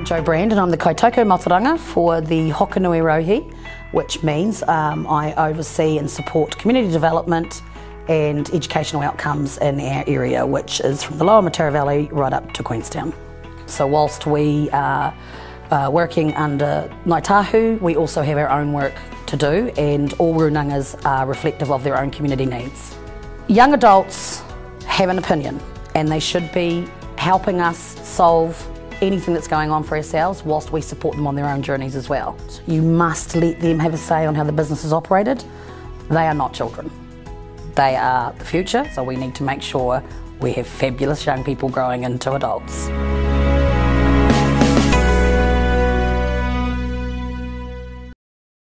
Jo Brand and I'm the Kaitoko Mataranga for the Hokanui Rohi, which means I oversee and support community development and educational outcomes in our area, which is from the Lower Mataura Valley right up to Queenstown. So whilst we are working under Ngāi Tahu, we also have our own work to do, and all rūnangas are reflective of their own community needs. Young adults have an opinion and they should be helping us solve anything that's going on for ourselves whilst we support them on their own journeys as well. You must let them have a say on how the business is operated. They are not children. They are the future, so we need to make sure we have fabulous young people growing into adults.